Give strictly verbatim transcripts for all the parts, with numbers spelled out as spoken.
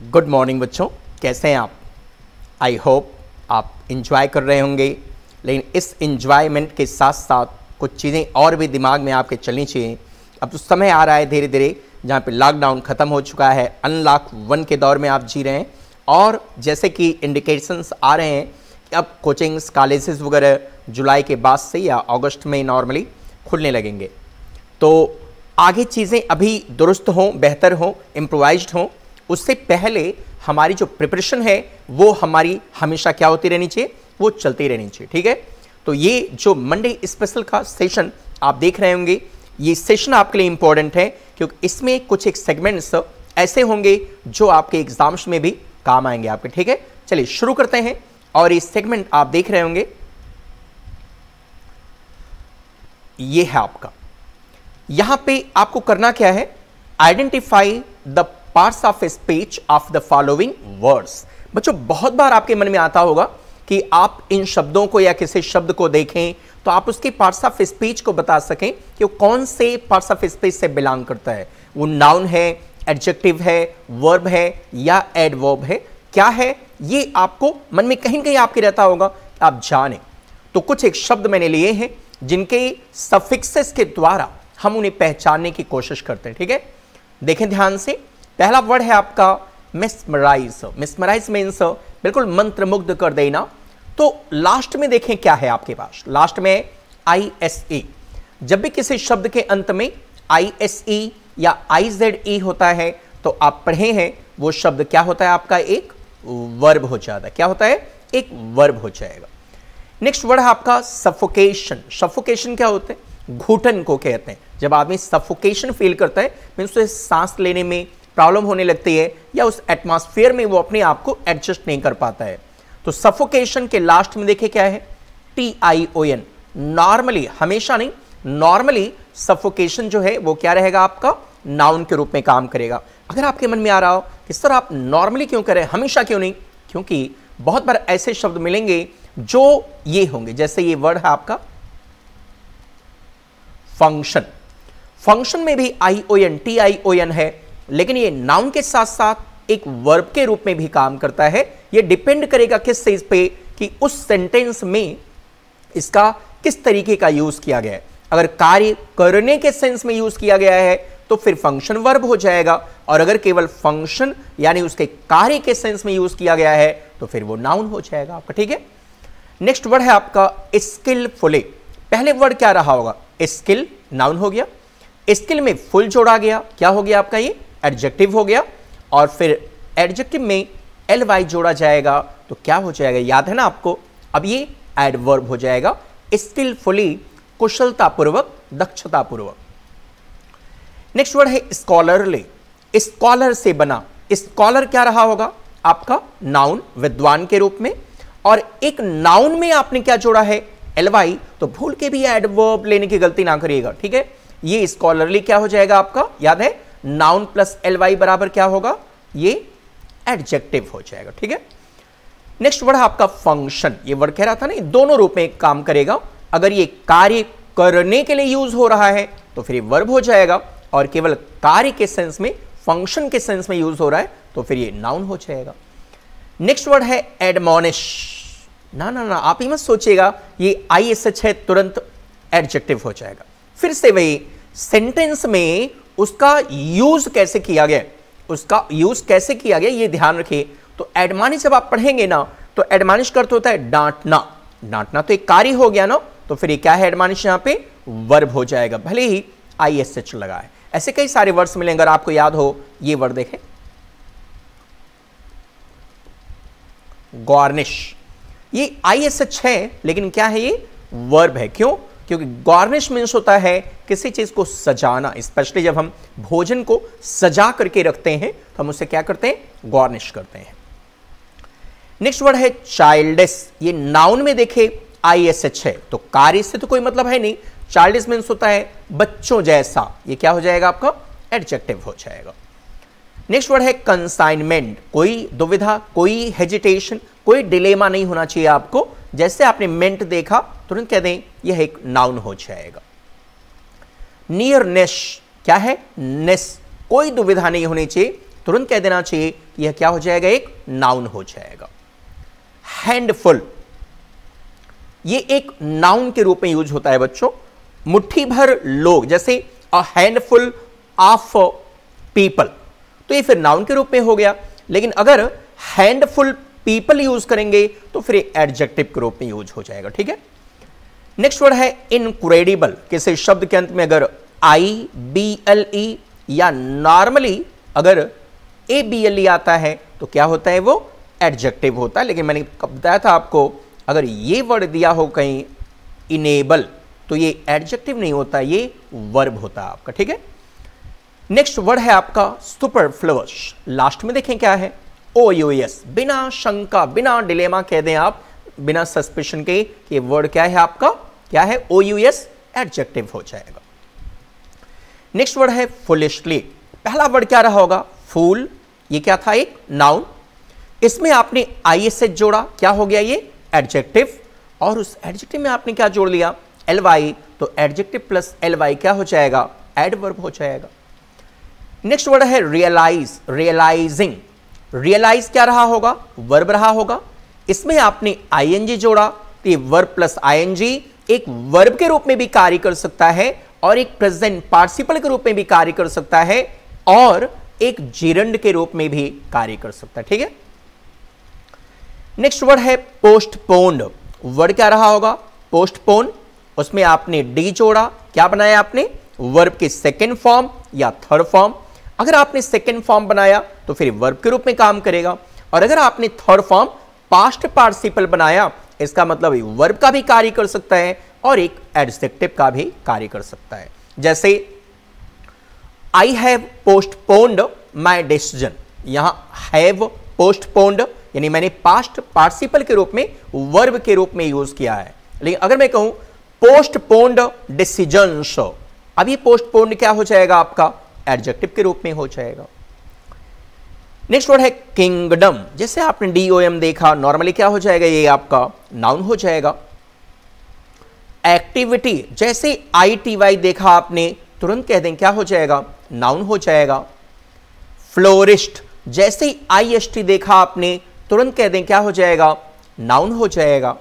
Good morning बच्चों, कैसे हैं आप? आई होप आप इंजॉय कर रहे होंगे, लेकिन इस इंजॉयमेंट के साथ साथ कुछ चीज़ें और भी दिमाग में आपके चलनी चाहिए। अब तो समय आ रहा है धीरे धीरे जहाँ पे लॉकडाउन ख़त्म हो चुका है, अनलॉक वन के दौर में आप जी रहे हैं और जैसे कि इंडिकेशंस आ रहे हैं कि अब कोचिंग्स कॉलेजेस वगैरह जुलाई के बाद से या अगस्त में नॉर्मली खुलने लगेंगे। तो आगे चीज़ें अभी दुरुस्त हों, बेहतर हों, इम्प्रोवाइज्ड हों, उससे पहले हमारी जो प्रिपरेशन है वो हमारी हमेशा क्या होती रहनी चाहिए, वो चलती रहनी चाहिए। ठीक है, तो ये जो मंडे स्पेशल का सेशन आप देख रहे होंगे, ये सेशन आपके लिए इंपॉर्टेंट है क्योंकि इसमें कुछ एक सेगमेंट्स ऐसे होंगे जो आपके एग्जाम्स में भी काम आएंगे आपके। ठीक है, चलिए शुरू करते हैं। और ये सेगमेंट आप देख रहे होंगे, ये है आपका। यहां पे आपको करना क्या है, identify the parts of speech of the following words. बच्चों, बहुत बार आपके मन में आता होगा कि आप इन शब्दों को या किसी शब्द को देखें तो आप उसके पार्ट्स ऑफ स्पीच को बता सकें कि वो कौन से पार्ट्स ऑफ स्पीच से बिलोंग करता है। वो नाउन है, एडजेक्टिव है, वर्ब है या एडवर्ब है, क्या है, ये आपको मन में कहीं कहीं आपके रहता होगा, आप जाने। तो कुछ एक शब्द मैंने लिए हैं जिनके सफिक्सेस के द्वारा हम उन्हें पहचानने की कोशिश करते हैं। ठीक है, देखें ध्यान से। पहला वर्ड है आपका मिसमराइज। मिसमराइज मीन्स बिल्कुल मंत्रमुग्ध कर देना। तो लास्ट में देखें क्या है आपके पास, लास्ट में आई एस ई। जब भी किसी शब्द के अंत में आई एस ई या आई जेड ई होता है तो आप पढ़े हैं वो शब्द क्या होता है आपका, एक वर्ब हो जाता है। क्या होता है, एक वर्ब हो जाएगा। नेक्स्ट वर्ड है आपका सफोकेशन। सफोकेशन क्या होता है, घुटन को कहते हैं। जब आदमी सफोकेशन फील करता है मीन्स उसे सांस लेने में प्रॉब्लम होने लगती है या उस एटमॉस्फेयर में वो अपने आप को एडजस्ट नहीं कर पाता है। तो सफोकेशन के लास्ट में देखिए क्या है, T I O N. Normally, हमेशा नहीं, नॉर्मली सफोकेशन जो है वो क्या रहेगा आपका, नाउन के रूप में काम करेगा। अगर आपके मन में आ रहा हो कि सर आप नॉर्मली क्यों करें, हमेशा क्यों नहीं, क्योंकि बहुत बार ऐसे शब्द मिलेंगे जो ये होंगे, जैसे ये वर्ड है आपका फंक्शन। फंक्शन में भी I O N, T I O N है, लेकिन ये नाउन के साथ साथ एक वर्ब के रूप में भी काम करता है। ये डिपेंड करेगा किस चीज पे, कि उस सेंटेंस में इसका किस तरीके का यूज किया गया है। अगर कार्य करने के सेंस में यूज किया गया है तो फिर फंक्शन वर्ब हो जाएगा, और अगर केवल फंक्शन यानी उसके कार्य के सेंस में यूज किया गया है तो फिर वो नाउन हो जाएगा आपका। ठीक है, नेक्स्ट वर्ड है आपका स्किलफुली। पहले वर्ड क्या रहा होगा, स्किल, नाउन हो गया। स्किल में फुल जोड़ा गया, क्या हो गया आपका, ये एडजेक्टिव हो गया। और फिर एडजेक्टिव में एल वाई जोड़ा जाएगा तो क्या हो जाएगा, याद है ना आपको, अब ये एडवर्ब हो जाएगा। स्किलफुली, कुशलतापूर्वक, दक्षतापूर्वक। नेक्स्ट वर्ड है स्कॉलरली। स्कॉलर से बना, स्कॉलर क्या रहा होगा आपका, नाउन, विद्वान के रूप में। और एक नाउन में आपने क्या जोड़ा है, एल वाई, तो भूल के भी एडवर्ब लेने की गलती ना करिएगा। ठीक है, ये स्कॉलरली क्या हो जाएगा आपका, याद है, नाउन प्लस एल वाई बराबर क्या होगा, ये एडजेक्टिव हो जाएगा। ठीक है, नेक्स्ट वर्ड है आपका फंक्शन। ये वर्ड कह रहा था ना, दोनों रूप में काम करेगा। अगर ये कार्य करने के लिए यूज हो रहा है तो फिर ये वर्ब हो जाएगा, और केवल कार्य के सेंस में, फंक्शन के सेंस में यूज हो रहा है तो फिर ये नाउन हो जाएगा। नेक्स्ट वर्ड है एडमोनिश। ना ना ना, आप ही मत सोचिएगा ये आई एस एच है तुरंत एडजेक्टिव हो जाएगा। फिर से वही सेंटेंस में उसका यूज कैसे किया गया, उसका यूज कैसे किया गया ये ध्यान रखिए। तो एडमॉनिश जब आप पढ़ेंगे ना तो एडमॉनिश का अर्थ होता है डांटना। डांटना तो एक कार्य हो गया ना, तो फिर ये क्या है, एडमॉनिश यहां पे वर्ब हो जाएगा, भले ही आई एस एच लगा है। ऐसे कई सारे वर्ड्स मिलेंगे, अगर आपको याद हो ये वर्ड देखें, गार्निश। ये आई एस एच है लेकिन क्या है, ये वर्ब है। क्यों, क्योंकि गार्निश मीन्स होता है किसी चीज को सजाना। स्पेशली जब हम भोजन को सजा करके रखते हैं तो हम उसे क्या करते हैं, गार्निश करते हैं। नेक्स्ट वर्ड है चाइल्डिश। ये नाउन में देखे आई एस एच है तो कार्य से तो कोई मतलब है नहीं। चाइल्डिश मीन्स होता है बच्चों जैसा, ये क्या हो जाएगा आपका, एडजेक्टिव हो जाएगा। नेक्स्ट वर्ड है कंसाइनमेंट। कोई दुविधा, कोई हेजिटेशन, कोई डिलेमा नहीं होना चाहिए आपको। जैसे आपने मेंट देखा तुरंत कह दें यह एक नाउन हो जाएगा। नियरनेस, क्या है, नेस, कोई दुविधा नहीं होनी चाहिए, तुरंत कह देना चाहिए कि यह क्या हो जाएगा, एक नाउन हो जाएगा। हैंडफुल, ये एक नाउन के रूप में यूज होता है बच्चों। मुट्ठी भर लोग, जैसे अ हैंडफुल ऑफ पीपल, तो ये फिर नाउन के रूप में हो गया। लेकिन अगर हैंडफुल पीपल यूज करेंगे तो फिर एडजेक्टिव के रूप में यूज हो जाएगा। ठीक है, नेक्स्ट वर्ड है इनक्रेडिबल। किसी शब्द के अंत में अगर आई बी एल ई या नॉर्मली अगर ए बी एल ई आता है तो क्या होता है, वो एडजेक्टिव होता है। लेकिन मैंने बताया था आपको, अगर ये वर्ड दिया हो कहीं इनेबल, तो ये एडजेक्टिव नहीं होता, ये वर्ब होता है आपका। ठीक है, नेक्स्ट वर्ड है आपका सुपरफ्लुअस। लास्ट में देखें क्या है, ओ यू एस। बिना शंका, बिना डिलेमा कह दें आप, बिना सस्पिशन के कि वर्ड क्या है आपका, क्या है, ओ यू एस, एडजेक्टिव हो जाएगा। नेक्स्ट वर्ड है फुलिशली। पहला वर्ड क्या रहा होगा, फूल। ये क्या था, एक नाउन। इसमें आपने आई एस एच जोड़ा, क्या हो गया ये, एडजेक्टिव। और उस एडजेक्टिव में आपने क्या जोड़ लिया, एल वाई, तो एडजेक्टिव प्लस एल वाई क्या हो जाएगा, एडवर्ब हो जाएगा। नेक्स्ट वर्ड है रियलाइज, रियलाइजिंग। रियलाइज क्या रहा होगा, वर्ब रहा होगा। इसमें आपने आईएनजी जोड़ा, तो ये वर्ब प्लस आईएनजी एक वर्ब के रूप में भी कार्य कर सकता है और एक प्रेजेंट पार्टिसिपल के रूप में भी कार्य कर सकता है और एक जिरंड के रूप में भी कार्य कर सकता है। ठीक है, नेक्स्ट वर्ड है पोस्टपोन्ड। वर्ड क्या रहा होगा, पोस्टपोन। उसमें आपने डी जोड़ा, क्या बनाया आपने, वर्ब की सेकेंड फॉर्म या थर्ड फॉर्म। अगर आपने सेकेंड फॉर्म बनाया तो फिर वर्ब के रूप में काम करेगा, और अगर आपने थर्ड फॉर्म पास्ट पार्टिसिपल बनाया, इसका मतलब वर्ब का भी कार्य कर सकता है और एक एडजेक्टिव का भी कार्य कर सकता है। जैसे I have postponed my decision, यहां हैव पोस्टपोन्ड यानी मैंने पास्ट पार्टिसिपल के रूप में वर्ब के रूप में यूज किया है। लेकिन अगर मैं कहूं पोस्टपोन्ड डिसीजंस, अब ये पोस्टपोन्ड क्या हो जाएगा आपका, एडजेक्टिव के रूप में हो जाएगा। नेक्स्ट वर्ड है किंगडम। जैसे आपने डी ओ एम देखा, नॉर्मली क्या हो जाएगा, ये आपका नाउन हो जाएगा। एक्टिविटी, जैसे आई टी वाई देखा आपने, तुरंत कह दें क्या हो जाएगा, नाउन हो जाएगा। फ्लोरिस्ट, जैसे आई एस टी देखा आपने, तुरंत कह दें क्या हो जाएगा, नाउन हो जाएगा।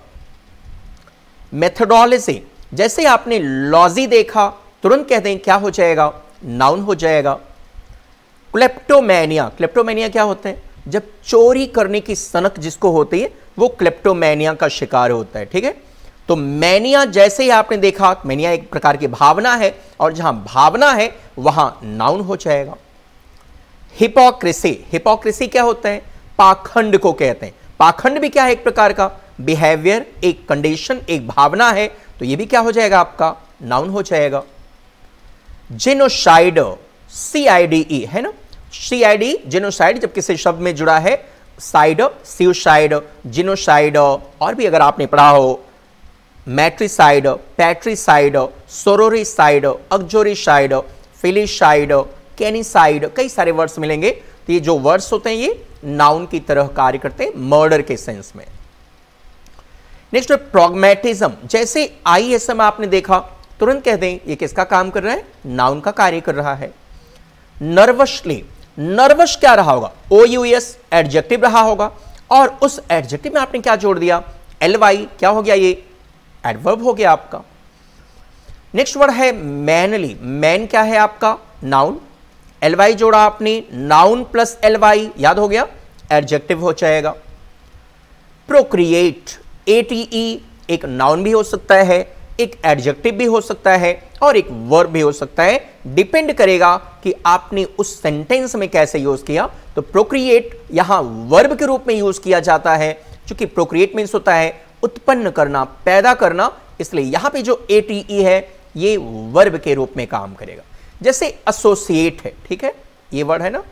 मेथोडोलॉजी, जैसे आपने लॉजी देखा, तुरंत कह दें क्या हो जाएगा, नाउन हो जाएगा। क्लेप्टोमैनिया, क्लेप्टोमैनिया क्या होता है, जब चोरी करने की सनक जिसको होती है वो क्लेप्टोमैनिया का शिकार होता है। ठीक है, तो मैनिया जैसे ही आपने देखा, मैनिया एक प्रकार की भावना है और जहां भावना है वहां नाउन हो जाएगा। हिपोक्रेसी, हिपोक्रेसी क्या होता है, पाखंड को कहते हैं। पाखंड भी क्या है, एक प्रकार का बिहेवियर, एक कंडीशन, एक भावना है, तो ये भी क्या हो जाएगा आपका, नाउन हो जाएगा। Genocide, C I D E है ना, सी आई डी, जेनोसाइड जब किसी शब्द में जुड़ा है, साइड, सुसाइड, जेनोसाइड, और भी अगर आपने पढ़ा हो मैट्रिसाइड, पैट्रिसाइड, सोरोरिसाइड, अक्जोरिसाइड, फिलिसाइड, कैनिसाइड, कई सारे वर्ड्स मिलेंगे। तो ये जो वर्ड्स होते हैं ये नाउन की तरह कार्य करते हैं मर्डर के सेंस में। नेक्स्ट प्रॉग्मेटिज्म, जैसे आई एस एम आपने देखा, तुरंत कह दें ये किसका काम कर रहा है, नाउन का कार्य कर रहा है। नर्वसली, नर्वस क्या रहा होगा, ओ यू एस, एडजेक्टिव रहा होगा, और उस एडजेक्टिव में आपने क्या जोड़ दिया, एल वाई, क्या हो गया, ये एडवर्ब हो गया आपका। नेक्स्ट वर्ड है मैनली। मैन क्या है आपका, नाउन। एल वाई जोड़ा आपने, नाउन प्लस एल वाई, याद हो गया, एडजेक्टिव हो जाएगा। प्रोक्रिएट, ए टी ई, एक नाउन भी हो सकता है, एक एडजेक्टिव भी हो सकता है और एक वर्ब भी हो सकता है, डिपेंड करेगा कि आपने उस सेंटेंस में कैसे यूज किया। तो प्रोक्रिएट यहां वर्ब के रूप में यूज किया जाता है, क्योंकि प्रोक्रिएट मीन्स होता है उत्पन्न करना, पैदा करना, इसलिए यहां पे जो ए टी ई है ये वर्ब के रूप में काम करेगा। जैसे एसोसिएट है, ठीक है, ये वर्ड है ना,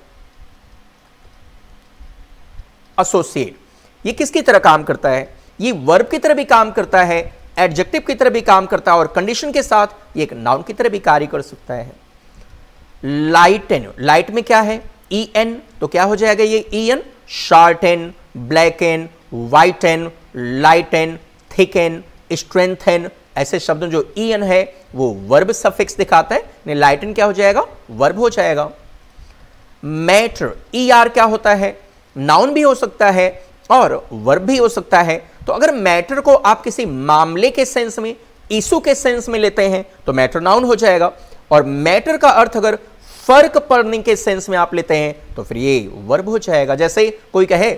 एसोसिएट, ये किसकी तरह काम करता है, ये वर्ब की तरह भी काम करता है, एडजेक्टिव की तरह भी काम करता है और कंडीशन के साथ ये एक नाउन की तरह भी कार्य कर सकता है। लाइटन, लाइट में क्या है, ई एन, तो क्या हो जाएगा ये E N, shorten, blacken, whiten, lighten, thicken, strengthen, ऐसे शब्दों जो ई एन है वो वर्ब सफिक्स दिखाता है, लाइटन क्या हो जाएगा, वर्ब हो जाएगा। मैटर, ई आर क्या होता है, नाउन भी हो सकता है और वर्ब भी हो सकता है। तो अगर मैटर को आप किसी मामले के सेंस में, इशू के सेंस में लेते हैं तो मैटर नाउन हो जाएगा, और मैटर का अर्थ अगर फर्क पड़ने के सेंस में आप लेते हैं तो फिर ये वर्ब हो जाएगा। जैसे कोई कहे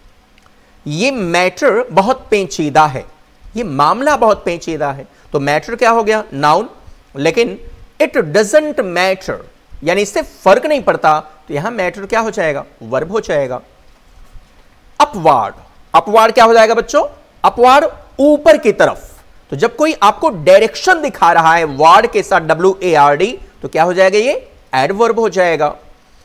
ये मैटर बहुत पेचीदा है, ये मामला बहुत पेचीदा है, तो मैटर क्या हो गया, नाउन। लेकिन इट डजंट मैटर, यानी इससे फर्क नहीं पड़ता, तो यहां मैटर क्या हो जाएगा, वर्ब हो जाएगा। अपवार्ड, अपवार्ड क्या हो जाएगा बच्चों, अपवार्ड ऊपर की तरफ। तो जब कोई आपको डायरेक्शन दिखा रहा है वार्ड के साथ डब्ल्यू ए आर डी, तो क्या हो जाएगा, ये एडवर्ब हो जाएगा।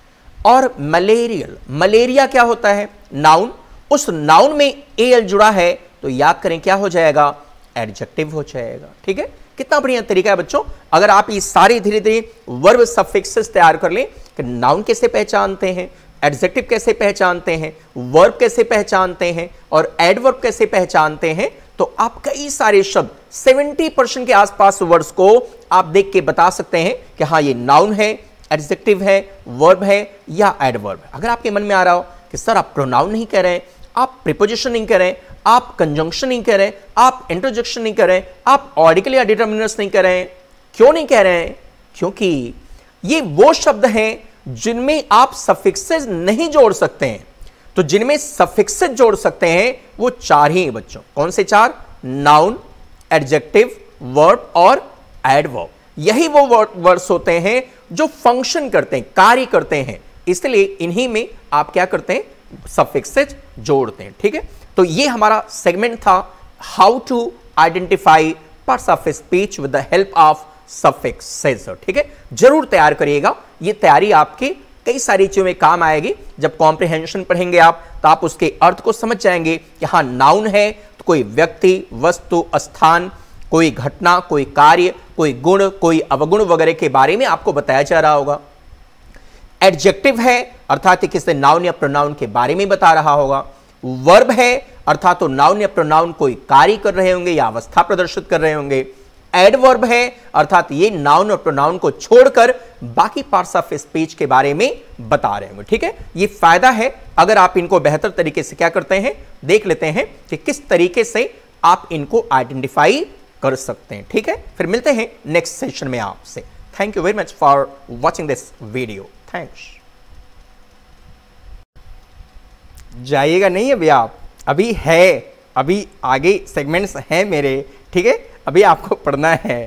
और मलेरियल, मलेरिया क्या होता है, नाउन, उस नाउन में ए एल जुड़ा है तो याद करें क्या हो जाएगा, एडजेक्टिव हो जाएगा। ठीक है, कितना बढ़िया तरीका है बच्चों। अगर आप ये सारे धीरे धीरे वर्ब सफिक्सेस तैयार कर लें कि नाउन कैसे पहचानते हैं, एडजेक्टिव कैसे पहचानते हैं, वर्ब कैसे पहचानते हैं और एडवर्ब कैसे पहचानते हैं, तो आप कई सारे शब्द सत्तर परसेंट के आसपास वर्ड्स को आप देख के बता सकते हैं कि हाँ ये नाउन है, एडजेक्टिव है, वर्ब है या एडवर्ब है। अगर आपके मन में आ रहा हो कि सर आप प्रोनाउन नहीं कह रहे हैं, आप प्रीपोजिशन नहीं कह रहे हैं, आप कंजंक्शन नहीं कह रहे हैं, आप इंटरजेक्शन नहीं कर रहे हैं, आप आर्टिकल या डिटर्मिनर्स नहीं कह रहे हैं, क्यों नहीं कह रहे हैं, क्योंकि ये वो शब्द हैं जिनमें आप सफिक्सेस नहीं जोड़ सकते हैं। तो जिनमें सफिक्सेस जोड़ सकते हैं वो चार ही हैं बच्चों। कौन से चार, नाउन, एडजेक्टिव, वर्ब और एडवर्ब। यही वो वर्ड्स होते हैं जो फंक्शन करते हैं, कार्य करते हैं, इसलिए इन्हीं में आप क्या करते हैं, सफिक्सेस जोड़ते हैं। ठीक है, तो ये हमारा सेगमेंट था how to identify parts of speech with the help of suffixes. ठीक है, जरूर तैयार करिएगा, ये तैयारी आपके कई सारी चीजों में काम आएगी। जब कॉम्प्रिहेंशन पढ़ेंगे आप तो आप उसके अर्थ को समझ जाएंगे कि हाँ नाउन है तो कोई व्यक्ति, वस्तु, स्थान, कोई घटना, कोई कार्य, कोई गुण, कोई अवगुण वगैरह के बारे में आपको बताया जा रहा होगा। एडजेक्टिव है अर्थात किसी नाउन या प्रोनाउन के बारे में बता रहा होगा। वर्ब है अर्थात तो नाउन या प्रोनाउन कोई कार्य कर रहे होंगे या अवस्था प्रदर्शित कर रहे होंगे। एडवर्ब है अर्थात ये नाउन और प्रोनाउन को छोड़कर बाकी पार्ट्स ऑफ स्पीच के बारे में बता रहे होंगे। ठीक है, ये फायदा है अगर आप इनको बेहतर तरीके से क्या करते हैं, देख लेते हैं कि किस तरीके से आप इनको आइडेंटिफाई कर सकते हैं। ठीक है, फिर मिलते हैं नेक्स्ट सेशन में आपसे। Thank you very much for watching this video. Thanks. जाइएगा नहीं अभी आप, अभी है, अभी आगे सेगमेंट्स हैं मेरे। ठीक है, अभी आपको पढ़ना है।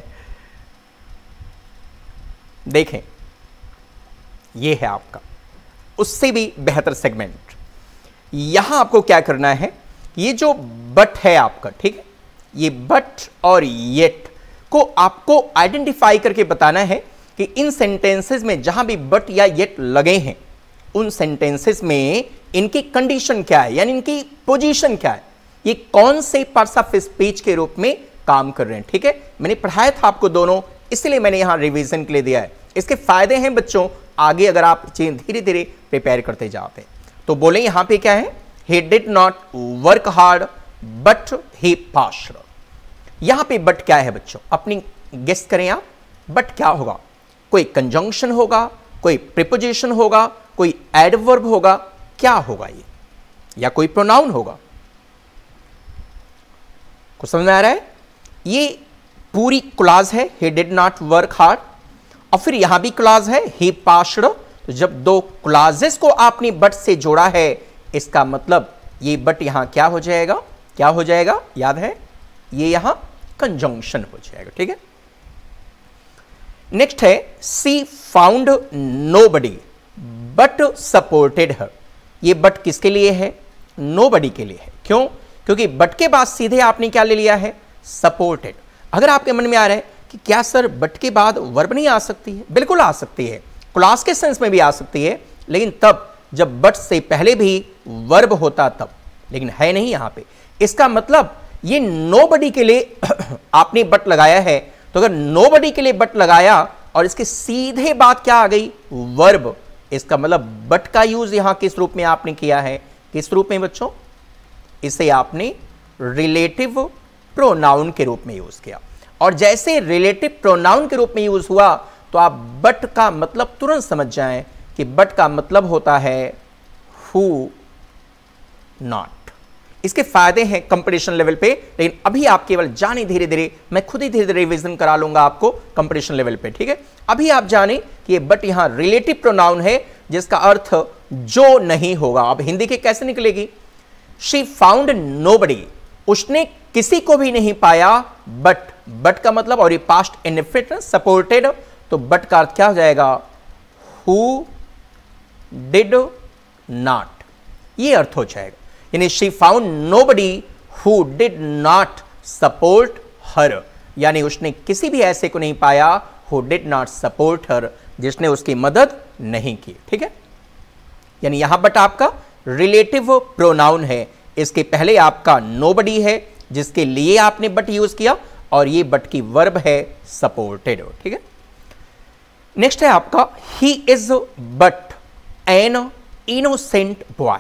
देखें, ये है आपका उससे भी बेहतर सेगमेंट। यहां आपको क्या करना है, ये जो बट है आपका, ठीक है, ये बट और येट को आपको आइडेंटिफाई करके बताना है कि इन सेंटेंसेस में जहां भी बट या येट लगे हैं उन सेंटेंसेस में इनकी कंडीशन क्या है, यानी इनकी पोजीशन क्या है, ये कौन से पार्ट्स ऑफ स्पीच के रूप में काम कर रहे हैं। ठीक है, मैंने पढ़ाया था आपको दोनों, इसलिए मैंने यहां रिवीजन के लिए दिया है। इसके फायदे हैं बच्चों, आगे अगर आप चीजें धीरे धीरे प्रिपेयर करते जाते हैं। तो बोले यहां पे क्या है, he did not work hard but he passed। यहां पे बट क्या है बच्चों, अपनी गेस करें आप, बट क्या होगा, कोई कंजंक्शन होगा, कोई प्रीपोजिशन होगा, कोई एडवर्ब होगा, क्या होगा ये, या कोई प्रोनाउन होगा। कुछ समझ में आ रहा है, ये पूरी क्लॉज है he did not work hard, और फिर यहां भी क्लॉज है he passed। तो जब दो क्लॉजेस को आपने बट से जोड़ा है, इसका मतलब ये बट यहां क्या हो जाएगा, क्या हो जाएगा, याद है, ये यहां कंजंक्शन हो जाएगा। ठीक है, नेक्स्ट है she found nobody but supported her. ये बट किसके लिए है, नोबडी के लिए है। क्यों, क्योंकि बट के बाद सीधे आपने क्या ले लिया है, सपोर्टेड। अगर आपके मन में आ रहा है कि क्या सर बट के बाद वर्ब नहीं आ सकती है, बिल्कुल आ सकती है, क्लॉज के सेंस में भी आ सकती है, लेकिन तब जब बट से पहले भी वर्ब होता तब, लेकिन है नहीं यहां पे। इसका मतलब ये नोबडी के लिए आपने बट लगाया है, तो अगर नोबडी के लिए बट लगाया और इसके सीधे बात क्या आ गई, वर्ब, इसका मतलब बट का यूज यहां किस रूप में आपने किया है, किस रूप में बच्चों, इसे आपने रिलेटिव प्रोनाउन के रूप में यूज किया। और जैसे रिलेटिव प्रोनाउन के रूप में यूज हुआ तो आप बट का मतलब तुरंत समझ जाएं कि कि बट का मतलब होता है हु नॉट। इसके फायदे हैं कंपटीशन लेवल पे, लेकिन अभी आप केवल जाने धीरे धीरे, मैं खुद ही धीरे धीरे रिवीजन करा लूंगा आपको कंपटीशन लेवल पे, ठीक है। अभी आप जाने कि ये बट यहां रिलेटिव प्रोनाउन है जिसका अर्थ जो नहीं होगा। अब हिंदी के कैसे निकलेगी? शी फाउंड नोबडी, उसने किसी को भी नहीं पाया, बट बट का मतलब, और ये पास्ट इंडेफिनिट सपोर्टेड, तो बट का अर्थ क्या हो जाएगा? हु डिड नॉट, ये अर्थ हो जाएगा। यानी she found nobody who did not support her, यानी उसने किसी भी ऐसे को नहीं पाया who did not support her, जिसने उसकी मदद नहीं की, ठीक है। यानी यहां बट आपका रिलेटिव प्रोनाउन है, इसके पहले आपका नोबडी है जिसके लिए आपने बट यूज किया, और ये बट की वर्ब है सपोर्टेड, ठीक है। नेक्स्ट है आपका he is but an innocent boy.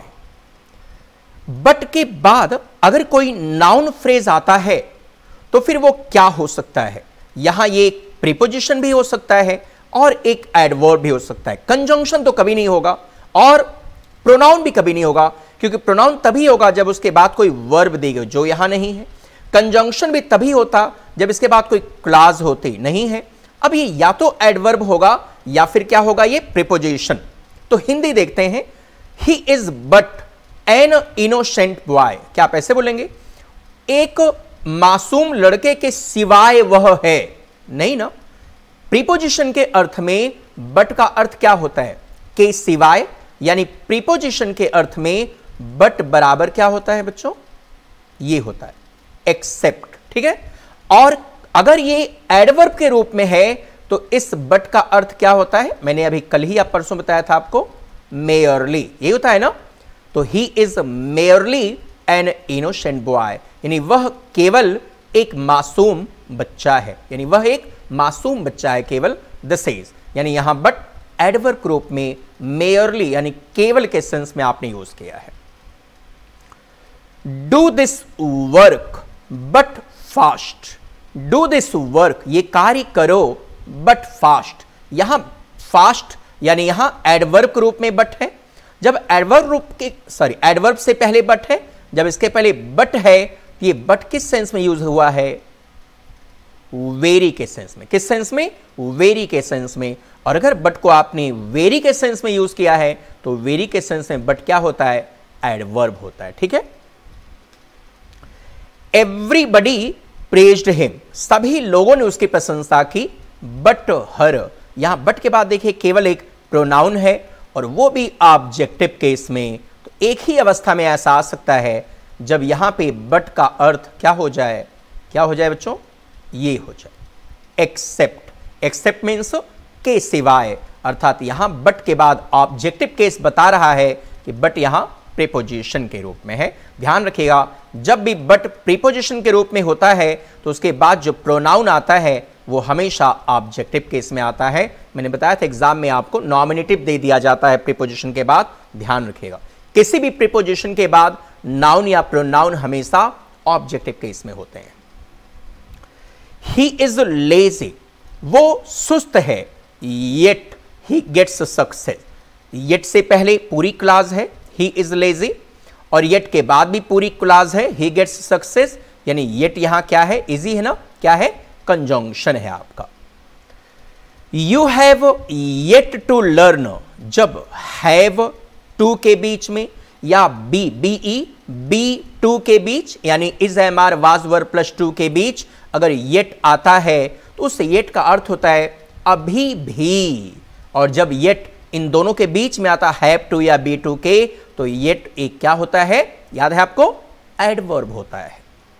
But के बाद अगर कोई नाउन फ्रेज आता है तो फिर वो क्या हो सकता है? यहां ये एक प्रीपोजिशन भी हो सकता है और एक एडवर्ब भी हो सकता है। कंजंक्शन तो कभी नहीं होगा और प्रोनाउन भी कभी नहीं होगा, क्योंकि प्रोनाउन तभी होगा जब उसके बाद कोई वर्ब देगा, जो यहां नहीं है। कंजंक्शन भी तभी होता जब इसके बाद कोई क्लॉज होती, नहीं है। अब ये या तो एडवर्ब होगा या फिर क्या होगा? ये प्रीपोजिशन। तो हिंदी देखते हैं, he is but an innocent boy, क्या आप ऐसे बोलेंगे? एक मासूम लड़के के सिवाय वह है, नहीं ना। प्रीपोजिशन के अर्थ में बट का अर्थ क्या होता है? के सिवाय, यानी प्रीपोजिशन के अर्थ में बट बराबर क्या होता है बच्चों? ये होता है एक्सेप्ट, ठीक है। और अगर ये एडवर्ब के रूप में है तो इस बट का अर्थ क्या होता है? मैंने अभी कल ही आप परसों बताया था आपको, मेयरली, ये होता है ना। तो he is merely an innocent boy, यानी वह केवल एक मासूम बच्चा है, यानी वह एक मासूम बच्चा है केवल, द सेज, यानी यहां बट एडवर्ब के रूप में मेयरली यानी केवल के सेंस में आपने यूज किया है। Do this work but fast, do this work, ये कार्य करो, बट फास्ट, यहां फास्ट यानी यहां एडवर्ब के रूप में बट है। जब एडवर्ब रूप के सॉरी एडवर्ब से पहले बट है, जब इसके पहले बट है, ये बट किस सेंस में यूज हुआ है? वेरी के सेंस में। किस सेंस में? वेरी के सेंस में। और अगर बट को आपने वेरी के सेंस में यूज किया है तो वेरी के सेंस में बट क्या होता है? एडवर्ब होता है, ठीक है। एवरीबडी प्रेज्ड हिम, सभी लोगों ने उसकी प्रशंसा की, बट हर, यहां बट के बाद देखिए केवल एक प्रोनाउन है और वो भी ऑब्जेक्टिव केस में। तो एक ही अवस्था में ऐसा आ सकता है जब यहां पे बट का अर्थ क्या हो जाए? क्या हो जाए बच्चों? ये हो जाए एक्सेप्ट। एक्सेप्ट मीन्स के सिवाय, अर्थात यहां बट के बाद ऑब्जेक्टिव केस बता रहा है कि बट यहां प्रीपोजिशन के रूप में है। ध्यान रखिएगा, जब भी बट प्रीपोजिशन के रूप में होता है तो उसके बाद जो प्रोनाउन आता है वो हमेशा ऑब्जेक्टिव केस में आता है। मैंने बताया था एग्जाम में आपको नॉमिनेटिव दे दिया जाता है प्रीपोजिशन के बाद, ध्यान रखिएगा। किसी भी प्रीपोजिशन के बाद नाउन या प्रोनाउन हमेशा ऑब्जेक्टिव केस में होते हैं। ही इज लेजी, वो सुस्त है, yet he gets success, yet से पहले पूरी क्लॉज है ही इज लेजी, और येट के बाद भी पूरी क्लॉज है ही गेट्स सक्सेस, यानी येट यहां क्या है? इजी है ना, क्या है? कंजंक्शन है आपका। You have yet to learn, जब हैव टू के बीच में या be B E be to के बीच, यानी is am are was were plus to के बीच अगर येट आता है तो उस येट का अर्थ होता है अभी भी। और जब येट इन दोनों के बीच में आता हैव टू या बी टू के, तो येट एक क्या होता है? याद है आपको? एडवर्ब होता है।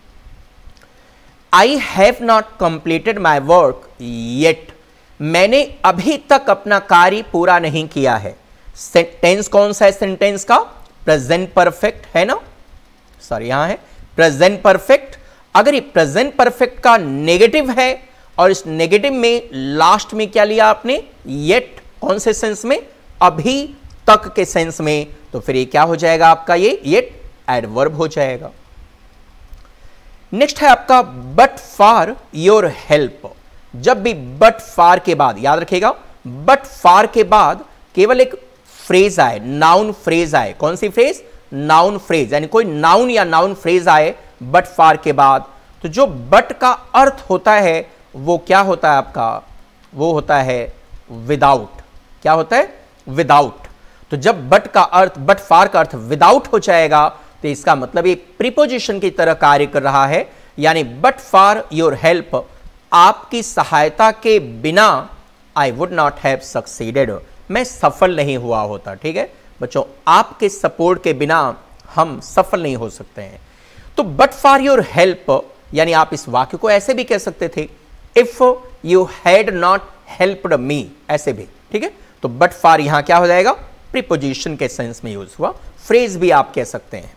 I have not completed my work yet, मैंने अभी तक अपना कार्य पूरा नहीं किया है। टेंस कौन सा है सेंटेंस का? प्रेजेंट परफेक्ट है ना, सॉरी यहां है प्रेजेंट परफेक्ट। अगर ये प्रेजेंट परफेक्ट का नेगेटिव है और इस नेगेटिव में लास्ट में क्या लिया आपने? येट, कौन से सेंस में? अभी तक के सेंस में, तो फिर ये क्या हो जाएगा आपका? ये येट एडवर्ब हो जाएगा। नेक्स्ट है आपका बट फॉर योर हेल्प, जब भी बट फॉर के बाद, याद रखिएगा बट फॉर के बाद केवल एक फ्रेज आए, नाउन फ्रेज आए, कौन सी फ्रेज? नाउन फ्रेज, यानी कोई नाउन या नाउन फ्रेज आए बट फार के बाद, तो जो बट का अर्थ होता है वो क्या होता है आपका? वो होता है विदाउट। क्या होता है? विदाउट। तो जब बट का अर्थ, बट फार का अर्थ विदाउट हो जाएगा तो इसका मतलब ये प्रीपोजिशन की तरह कार्य कर रहा है, यानी बट फॉर योर हेल्प, आपकी सहायता के बिना I would not have succeeded, मैं सफल नहीं हुआ होता। ठीक है बच्चों, आपके सपोर्ट के बिना हम सफल नहीं हो सकते हैं। तो बट फॉर योर हेल्प, यानी आप इस वाक्य को ऐसे भी कह सकते थे, if you had not helped me, ऐसे भी। ठीक है, तो बट फॉर यहां क्या हो जाएगा? प्रीपोजिशन के सेंस में यूज हुआ। फ्रेज भी आप कह सकते हैं,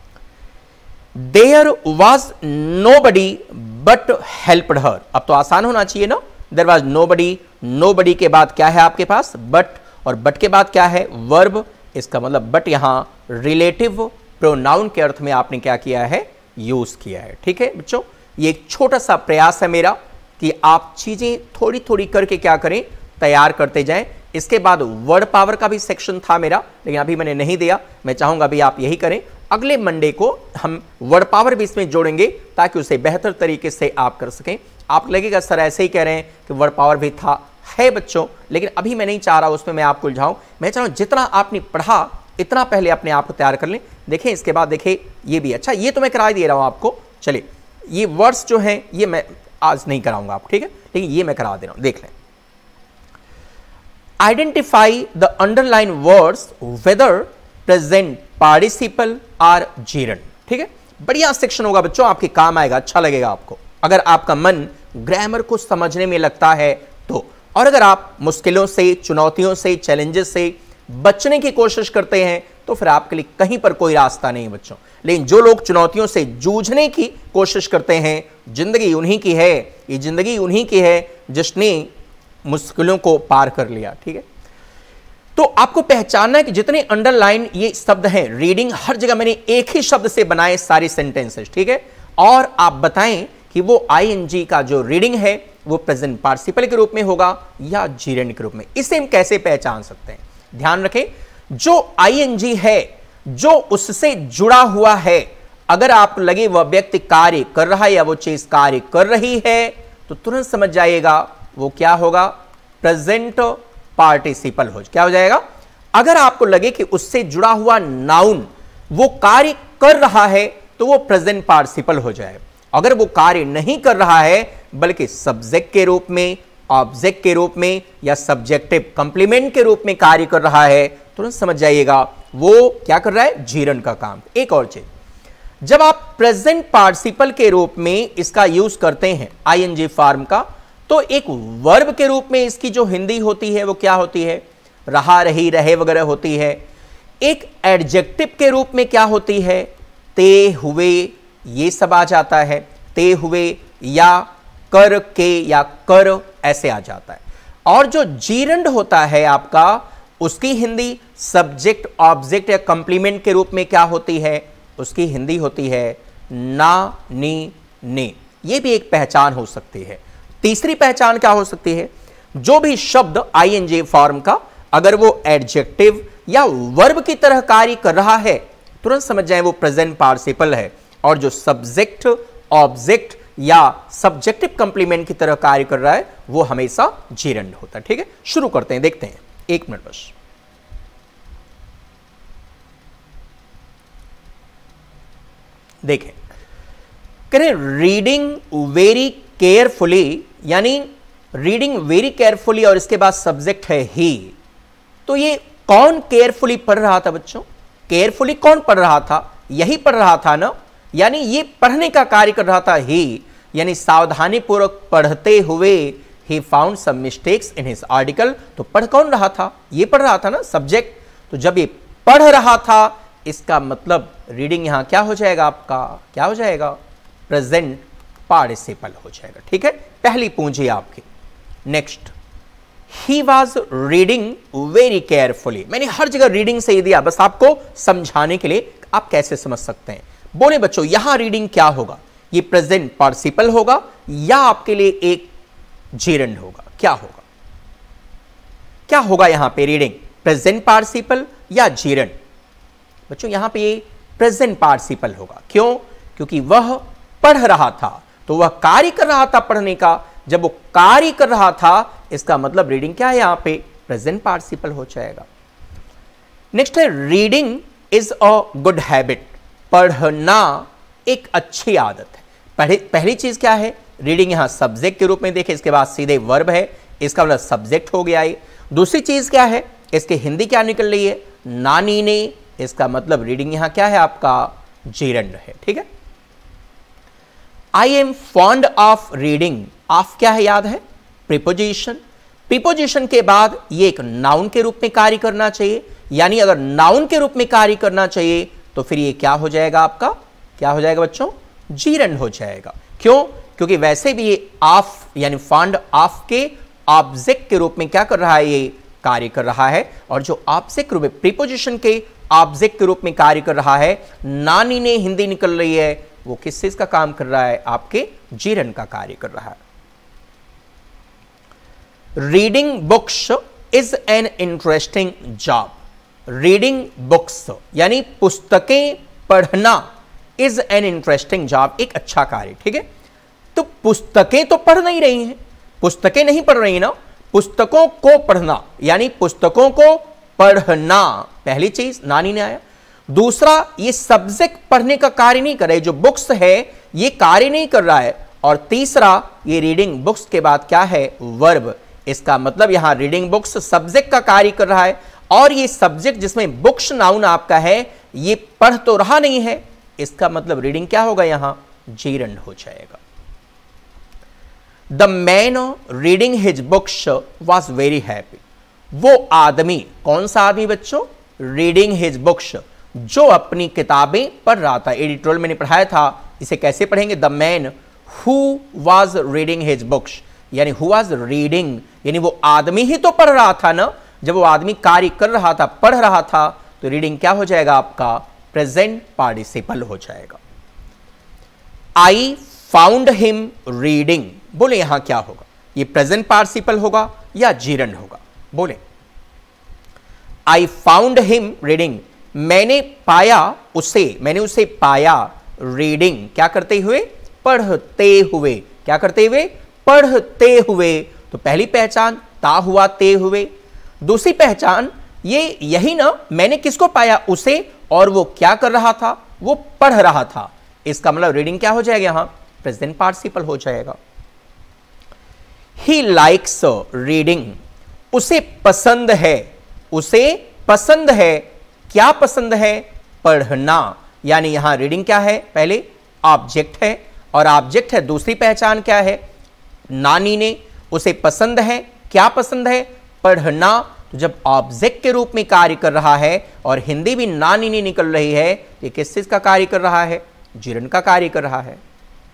there was nobody but helped her. अब तो आसान होना चाहिए ना, देयर वॉज नोबडी, नोबडी के बाद क्या है आपके पास? बट, और बट के बाद क्या है? वर्ब। इसका मतलब बट यहां रिलेटिव प्रोनाउन के अर्थ में आपने क्या किया है? यूज किया है। ठीक है बच्चों, ये एक छोटा सा प्रयास है मेरा कि आप चीजें थोड़ी थोड़ी करके क्या करें? तैयार करते जाएं। इसके बाद वर्ड पावर का भी सेक्शन था मेरा, लेकिन अभी मैंने नहीं दिया। मैं चाहूंगा अभी आप यही करें। अगले मंडे को हम वर्ड पावर भी इसमें जोड़ेंगे ताकि उसे बेहतर तरीके से आप कर सकें। आप लगेगा सर ऐसे ही कह रहे हैं कि वर्ड पावर भी था, है बच्चों, लेकिन अभी मैं नहीं चाह रहा उसमें मैं आपको उलझाऊं। मैं चाह रहा हूं जितना आपने पढ़ा इतना पहले अपने आप को तैयार कर लें। देखें इसके बाद देखें ये भी, अच्छा ये तो मैं करा दे रहा हूं आपको। चलिए ये वर्ड्स जो हैं ये मैं आज नहीं कराऊंगा आप, ठीक है, लेकिन ये मैं करा दे रहा हूं, देख लें। Identify the underlined words whether present participle or gerund. ठीक है, बढ़िया सेक्शन होगा बच्चों, आपके काम आएगा, अच्छा लगेगा आपको अगर आपका मन ग्रामर को समझने में लगता है तो। और अगर आप मुश्किलों से, चुनौतियों से, चैलेंजेस से बचने की कोशिश करते हैं तो फिर आपके लिए कहीं पर कोई रास्ता नहीं है बच्चों। लेकिन जो लोग चुनौतियों से जूझने की कोशिश करते हैं, जिंदगी उन्हीं की है, ये जिंदगी उन्हीं की है जिसने मुश्किलों को पार कर लिया। ठीक है, तो आपको पहचानना है कि जितने अंडरलाइन ये शब्द हैं, रीडिंग हर जगह मैंने एक ही शब्द से बनाए सारी सेंटेंसेस। ठीक है, और आप बताएं कि वो आईएनजी का जो रीडिंग है वो प्रेजेंट पार्टिसिपल के रूप में होगा या जीरेंड के रूप में। इसे हम कैसे पहचान सकते हैं? ध्यान रखें, जो आईएनजी है, जो उससे जुड़ा हुआ है, अगर आप लगे वह व्यक्ति कार्य कर रहा है या वो चीज कार्य कर रही है तो तुरंत समझ जाइएगा वो क्या होगा? प्रेजेंट पार्टिसिपल हो, क्या हो जाएगा? अगर आपको लगे कि उससे जुड़ा हुआ नाउन वो कार्य कर रहा है तो वो प्रेजेंट पार्टिसिपल हो जाए। अगर वो कार्य नहीं कर रहा है बल्कि सब्जेक्ट के रूप में, ऑब्जेक्ट के रूप में या सब्जेक्टिव कंप्लीमेंट के रूप में कार्य कर रहा है, तुरंत समझ जाइएगा वो क्या कर रहा है? जीरन का काम। एक और चीज, जब आप प्रेजेंट पार्टिसिपल के रूप में इसका यूज करते हैं आईएनजी फॉर्म का, तो एक वर्ब के रूप में इसकी जो हिंदी होती है वो क्या होती है? रहा, रही, रहे वगैरह होती है। एक एडजेक्टिव के रूप में क्या होती है? ते, हुए, ये सब आ जाता है। ते हुए या कर के या कर ऐसे आ जाता है। और जो जीरंड होता है आपका, उसकी हिंदी सब्जेक्ट, ऑब्जेक्ट या कंप्लीमेंट के रूप में क्या होती है? उसकी हिंदी होती है ना, नी, ने। यह भी एक पहचान हो सकती है। तीसरी पहचान क्या हो सकती है? जो भी शब्द आईएनजी फॉर्म का अगर वो एडजेक्टिव या वर्ब की तरह कार्य कर रहा है, तुरंत समझ जाए वो प्रेजेंट पार्टिसिपल है। और जो सब्जेक्ट, ऑब्जेक्ट या सब्जेक्टिव कंप्लीमेंट की तरह कार्य कर रहा है वो हमेशा जीरंड होता है। ठीक है, शुरू करते हैं, देखते हैं, एक मिनट बस। देखें, करें रीडिंग वेरी केयरफुली, यानी रीडिंग वेरी केयरफुली और इसके बाद सब्जेक्ट है ही। तो ये कौन केयरफुली पढ़ रहा था बच्चों? केयरफुली कौन पढ़ रहा था? यही पढ़ रहा था ना, यानी ये पढ़ने का कार्य कर रहा था ही, यानी सावधानी पूर्वक पढ़ते हुए he found some mistakes in his article. तो पढ़ कौन रहा था? ये पढ़ रहा था ना, सब्जेक्ट। तो जब ये पढ़ रहा था इसका मतलब रीडिंग यहां क्या हो जाएगा आपका? क्या हो जाएगा? प्रेजेंट पार्टिसिपल हो जाएगा। ठीक है, पहली पूंजी आपकी। Next, he was reading very carefully. मैंने हर जगह रीडिंग से ही दिया, बस आपको समझाने के लिए आप कैसे समझ सकते हैं। बोले बच्चों यहां रीडिंग क्या होगा? ये प्रेजेंट पार्टिसिपल होगा या आपके लिए एक जीरंड होगा? क्या होगा? क्या होगा यहां पे रीडिंग? प्रेजेंट पार्टिसिपल या जीरंड? बच्चों यहां पे ये प्रेजेंट पार्टिसिपल होगा। क्यों? क्योंकि वह पढ़ रहा था, तो वह कार्य कर रहा था पढ़ने का। जब वो कार्य कर रहा था, इसका मतलब रीडिंग क्या है यहां पे? प्रेजेंट पार्टिसिपल हो जाएगा। नेक्स्ट है reading is a good habit. पढ़ना एक अच्छी आदत है। पहली पहली चीज क्या है? रीडिंग यहां सब्जेक्ट के रूप में देखे, इसके बाद सीधे वर्ब है, इसका मतलब सब्जेक्ट हो गया है। दूसरी चीज क्या है? इसके हिंदी क्या निकल रही है? नानी ने, इसका मतलब रीडिंग यहां क्या है आपका? जीरंड है। ठीक है। I am fond of reading. Of क्या है? याद है? प्रीपोजिशन। प्रीपोजिशन के बाद ये एक नाउन के रूप में कार्य करना चाहिए, यानी अगर नाउन के रूप में कार्य करना चाहिए तो फिर ये क्या हो जाएगा आपका? क्या हो जाएगा बच्चों? जीरंड हो जाएगा। क्यों? क्योंकि वैसे भी ये ऑफ यानी फॉन्ड ऑफ के ऑब्जेक्ट के रूप में क्या कर रहा है? ये कार्य कर रहा है। और जो ऑब्जेक्ट रूप में प्रीपोजिशन के ऑब्जेक्ट के रूप में कार्य कर रहा है, नानी ने हिंदी निकल रही है, वो किस चीज का काम कर रहा है? आपके जीरंड का कार्य कर रहा है। Reading books is an interesting job. Reading books यानी पुस्तकें पढ़ना, इज एन इंटरेस्टिंग जॉब, एक अच्छा कार्य। ठीक है। तो पुस्तकें तो पढ़ नहीं रही हैं, पुस्तकें नहीं पढ़ रही ना, पुस्तकों को पढ़ना यानी पुस्तकों को पढ़ना, पहली चीज नानी ने आया। दूसरा, ये सब्जेक्ट पढ़ने का कार्य नहीं कर रहा है, जो बुक्स है ये कार्य नहीं कर रहा है। और तीसरा, ये रीडिंग बुक्स के बाद क्या है? वर्ब। इसका मतलब यहां रीडिंग बुक्स सब्जेक्ट का कार्य कर रहा है, और ये सब्जेक्ट जिसमें बुक्स नाउन आपका है, ये पढ़ तो रहा नहीं है, इसका मतलब रीडिंग क्या होगा यहां? जीरंड हो जाएगा। The man reading his books was very happy. वो आदमी, कौन सा आदमी बच्चों? रीडिंग हिज बुक्स, जो अपनी किताबें पढ़ रहा था। एडिटोरियल मैंने पढ़ाया था, इसे कैसे पढ़ेंगे? The man who was reading his books, यानी हु वॉज रीडिंग, यानी वो आदमी ही तो पढ़ रहा था ना। जब वो आदमी कार्य कर रहा था, पढ़ रहा था, तो रीडिंग क्या हो जाएगा आपका? प्रेजेंट पार्टिसिपल हो जाएगा। आई फाउंड हिम रीडिंग, बोले यहां क्या होगा? ये प्रेजेंट पार्टिसिपल होगा या जीरंड होगा? बोले। आई फाउंड हिम रीडिंग, मैंने पाया उसे, मैंने उसे पाया रीडिंग, क्या करते हुए? पढ़ते हुए। क्या करते हुए? पढ़ते हुए। तो पहली पहचान ता हुआ ते हुए। दूसरी पहचान ये यही ना, मैंने किसको पाया? उसे, और वो क्या कर रहा था? वो पढ़ रहा था। इसका मतलब रीडिंग क्या हो जाएगा यहां? प्रेजेंट पार्टिसिपल हो जाएगा। ही लाइक्स रीडिंग, उसे पसंद है, उसे पसंद है। क्या पसंद है? पढ़ना, यानी यहां रीडिंग क्या है? पहले ऑब्जेक्ट है, और ऑब्जेक्ट है, दूसरी पहचान क्या है? नानी ने, उसे पसंद है। क्या पसंद है? पढ़ना। तो जब ऑब्जेक्ट के रूप में कार्य कर रहा है और हिंदी भी नानी ने निकल रही है, ये किस चीज का कार्य कर रहा है? जीरंड का कार्य कर रहा है।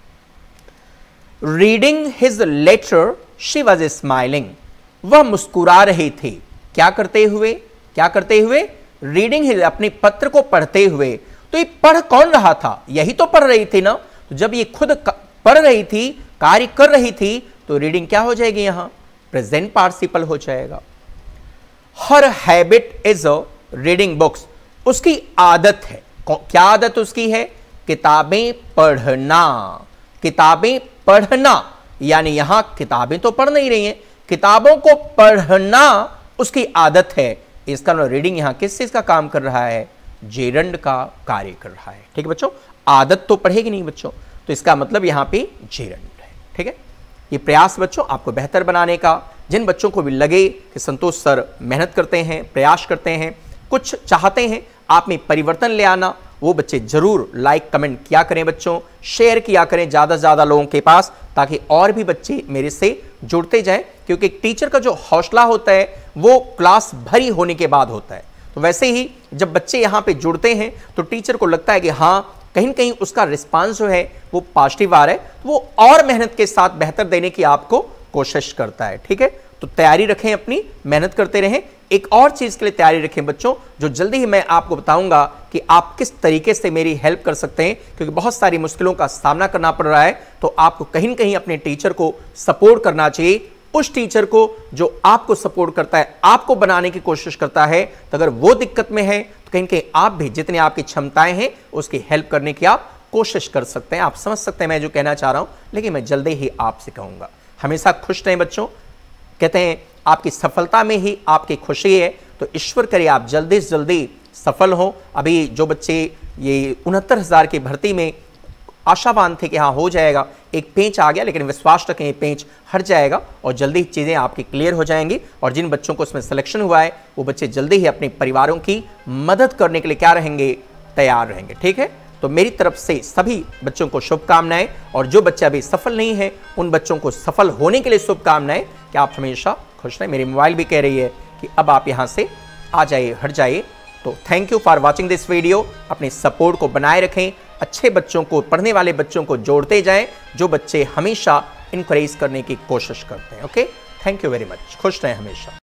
Reading his letter she was smiling, वह मुस्कुरा रही थी। क्या करते हुए? क्या करते हुए? रीडिंग हिज, अपने पत्र को पढ़ते हुए। तो ये पढ़ कौन रहा था? यही तो पढ़ रही थी ना। तो जब ये खुद पढ़ रही थी, कार्य कर रही थी, तो रीडिंग क्या हो जाएगी यहां? प्रेजेंट पार्टिसिपल हो जाएगा। Her habit is reading books, उसकी आदत है। क्या आदत उसकी है? किताबें पढ़ना। किताबें पढ़ना, यानी यहां किताबें तो पढ़ नहीं रही हैं, किताबों को पढ़ना उसकी आदत है। इसका रीडिंग यहां किस चीज का काम कर रहा है? जीरंड का कार्य कर रहा है। ठीक है बच्चों, आदत तो पढ़ेगी नहीं बच्चों, तो इसका मतलब यहां पे जीरंड है। ठीक है। ये प्रयास बच्चों आपको बेहतर बनाने का, जिन बच्चों को भी लगे कि संतोष सर मेहनत करते हैं, प्रयास करते हैं, कुछ चाहते हैं आप में परिवर्तन ले आना, वो बच्चे जरूर लाइक कमेंट किया करें बच्चों, शेयर किया करें ज़्यादा से ज़्यादा लोगों के पास, ताकि और भी बच्चे मेरे से जुड़ते जाएं। क्योंकि एक टीचर का जो हौसला होता है वो क्लास भरी होने के बाद होता है। तो वैसे ही जब बच्चे यहाँ पे जुड़ते हैं तो टीचर को लगता है कि हाँ कहीं न कहीं उसका रिस्पांस जो है वो पॉजिटिव आ रहा है, तो वो और मेहनत के साथ बेहतर देने की आपको कोशिश करता है। ठीक है, तो तैयारी रखें, अपनी मेहनत करते रहें। एक और चीज के लिए तैयारी रखें बच्चों, जो जल्दी ही मैं आपको बताऊंगा कि आप किस तरीके से मेरी हेल्प कर सकते हैं, क्योंकि बहुत सारी मुश्किलों का सामना करना पड़ रहा है। तो आपको कहीं न कहीं अपने टीचर को सपोर्ट करना चाहिए, उस टीचर को जो आपको सपोर्ट करता है, आपको बनाने की कोशिश करता है, तो अगर वो दिक्कत में है तो कहीं कहीं आप भी जितनी आपकी क्षमताएं हैं उसकी हेल्प करने की आप कोशिश कर सकते हैं। आप समझ सकते हैं मैं जो कहना चाह रहा हूं, लेकिन मैं जल्दी ही आपसे कहूंगा हमेशा खुश रहें बच्चों। कहते हैं आपकी सफलता में ही आपकी खुशी है, तो ईश्वर करे आप जल्दी से जल्दी सफल हो। अभी जो बच्चे ये उनहत्तर हजार की भर्ती में आशावान थे कि हाँ हो जाएगा, एक पेंच आ गया, लेकिन विश्वास रखें ये पेंच हट जाएगा और जल्दी चीज़ें आपकी क्लियर हो जाएंगी। और जिन बच्चों को उसमें सिलेक्शन हुआ है वो बच्चे जल्दी ही अपने परिवारों की मदद करने के लिए क्या रहेंगे, तैयार रहेंगे। ठीक है, तो मेरी तरफ से सभी बच्चों को शुभकामनाएं, और जो बच्चे अभी सफल नहीं है उन बच्चों को सफल होने के लिए शुभकामनाएं कि आप हमेशा खुश रहें। मेरी मोबाइल भी कह रही है कि अब आप यहाँ से आ जाइए, हट जाइए। तो thank you for watching this video. अपने सपोर्ट को बनाए रखें, अच्छे बच्चों को, पढ़ने वाले बच्चों को जोड़ते जाएं, जो बच्चे हमेशा इनकरेज करने की कोशिश करते हैं। Okay, thank you very much, खुश रहें हमेशा।